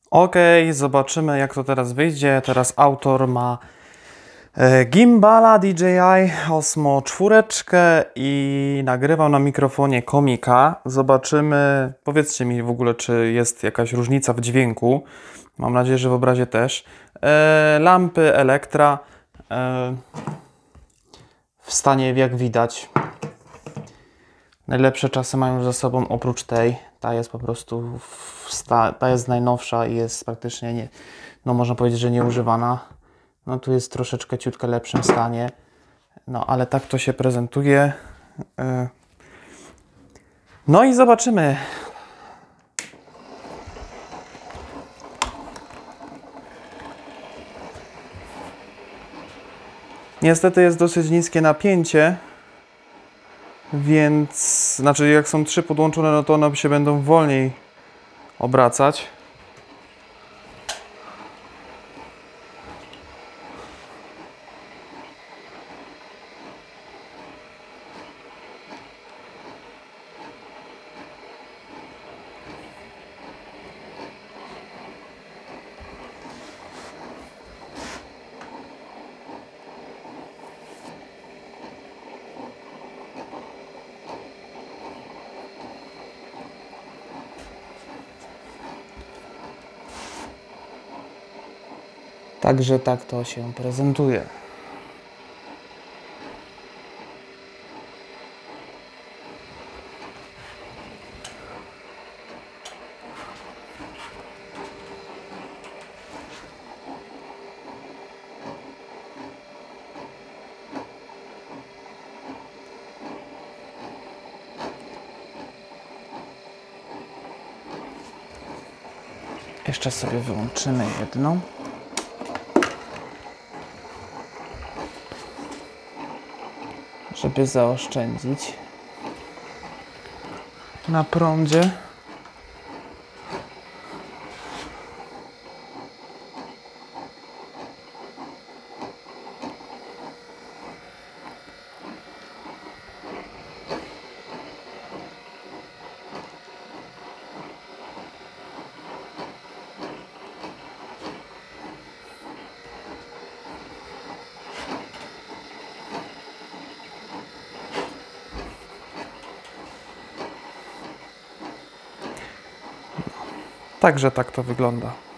Ok, zobaczymy jak to teraz wyjdzie. Teraz autor ma gimbala DJI Osmo 4 i nagrywał na mikrofonie Komika. Zobaczymy, powiedzcie mi w ogóle, czy jest jakaś różnica w dźwięku. Mam nadzieję, że w obrazie też. Lampy Elektra w stanie, jak widać. Najlepsze czasy mają już za sobą oprócz tej. Ta jest po prostu, ta jest najnowsza i jest praktycznie, nie, no można powiedzieć, że nieużywana. No tu jest troszeczkę ciutkę lepszym stanie. No ale tak to się prezentuje. No i zobaczymy. Niestety jest dosyć niskie napięcie. Więc, znaczy jak są 3 podłączone, no to one się będą wolniej obracać. Także tak to się prezentuje. Jeszcze sobie wyłączymy jedną. Żeby zaoszczędzić na prądzie. Także tak to wygląda.